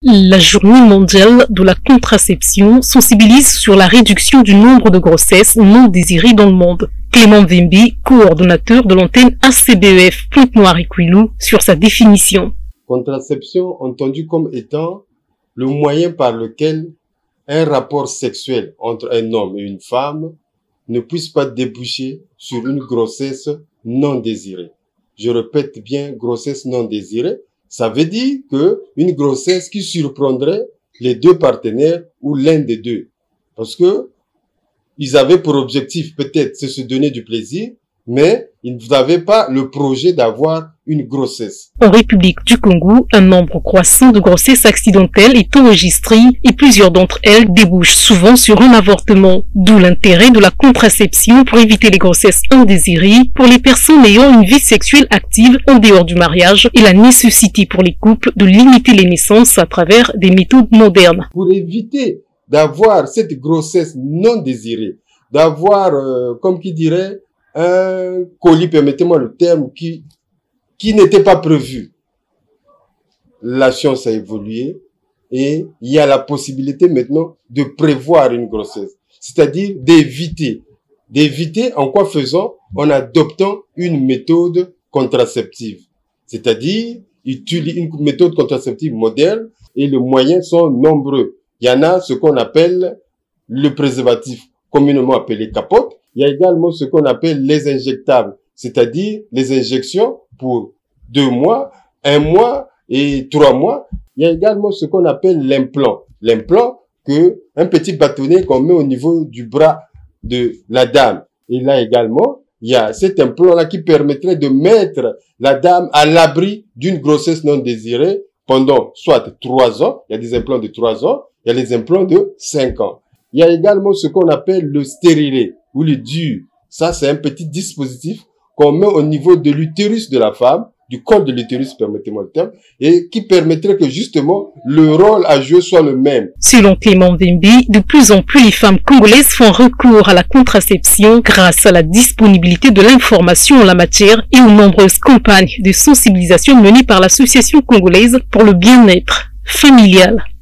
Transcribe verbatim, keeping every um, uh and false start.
La journée mondiale de la contraception sensibilise sur la réduction du nombre de grossesses non désirées dans le monde. Clément Vembi, coordonnateur de l'antenne A C B E F Pointe-Noire et Kwilu, sur sa définition. Contraception entendue comme étant le moyen par lequel un rapport sexuel entre un homme et une femme ne puisse pas déboucher sur une grossesse non désirée. Je répète bien, grossesse non désirée. Ça veut dire que une grossesse qui surprendrait les deux partenaires ou l'un des deux. Parce que ils avaient pour objectif peut-être de se donner du plaisir, mais ils n'avaient pas le projet d'avoir une grossesse. En République du Congo, un nombre croissant de grossesses accidentelles est enregistré et plusieurs d'entre elles débouchent souvent sur un avortement. D'où l'intérêt de la contraception pour éviter les grossesses indésirées pour les personnes ayant une vie sexuelle active en dehors du mariage et la nécessité pour les couples de limiter les naissances à travers des méthodes modernes. Pour éviter d'avoir cette grossesse non désirée, d'avoir, euh, comme qui dirait, un colis, permettez-moi le terme, qui, qui n'était pas prévu. La science a évolué et il y a la possibilité maintenant de prévoir une grossesse. C'est-à-dire d'éviter. D'éviter en quoi faisant? En adoptant une méthode contraceptive. C'est-à-dire, utiliser une méthode contraceptive moderne et les moyens sont nombreux. Il y en a ce qu'on appelle le préservatif, communément appelé capote. Il y a également ce qu'on appelle les injectables, c'est-à-dire les injections pour deux mois, un mois et trois mois. Il y a également ce qu'on appelle l'implant. L'implant, que un petit bâtonnet qu'on met au niveau du bras de la dame. Et là également, il y a cet implant-là qui permettrait de mettre la dame à l'abri d'une grossesse non désirée pendant soit trois ans. Il y a des implants de trois ans. Il y a les implants de cinq ans. Il y a également ce qu'on appelle le stérilet ou le D U. Ça, c'est un petit dispositif qu'on met au niveau de l'utérus de la femme, du col de l'utérus, permettez-moi le terme, et qui permettrait que justement le rôle à jouer soit le même. Selon Clément Vembi, de plus en plus les femmes congolaises font recours à la contraception grâce à la disponibilité de l'information en la matière et aux nombreuses campagnes de sensibilisation menées par l'Association congolaise pour le bien-être familial.